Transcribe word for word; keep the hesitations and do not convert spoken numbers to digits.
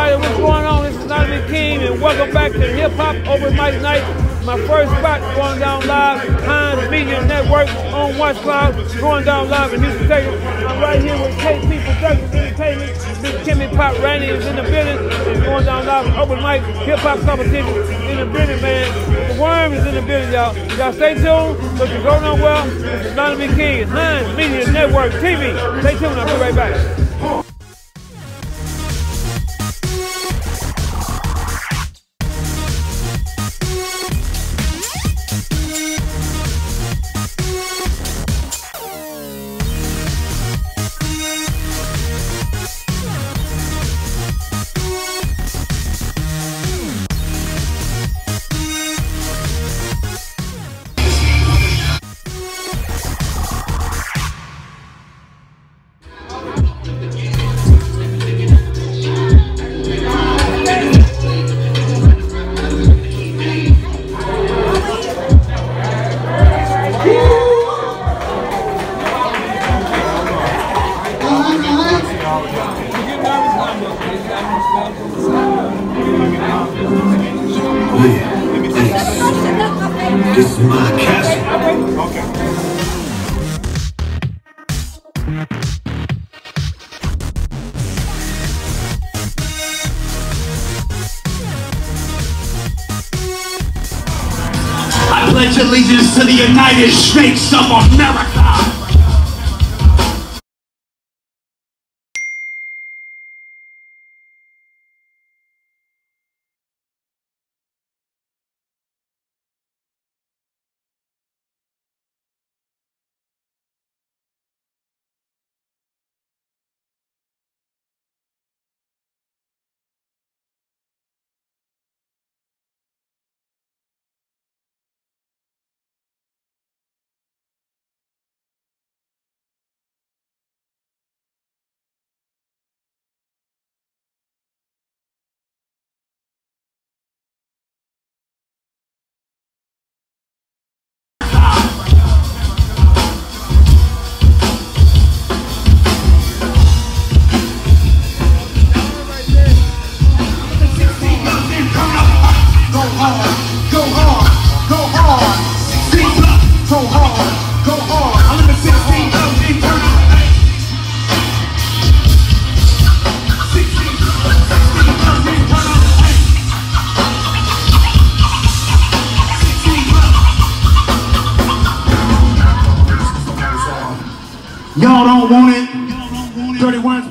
everybody, what's going on? This is Donovan King, and welcome back to Hip Hop Open Mic Night. My first spot going down live, Hines Media Network on WatchCloud, going down live in Houston, Texas. I'm right here with K P Productions Entertainment. Big Kimmy Pop Randy is in the building. It's going down live in Open Mic Hip Hop Competition in the building, man. The Worm is in the building, y'all. Y'all stay tuned, but you're going on well. This is Donovan King, Hines Media Network T V. Stay tuned, I'll be right back. This is my castle. Okay. I pledge allegiance to the United States of America. Y'all don't want it. thirty-one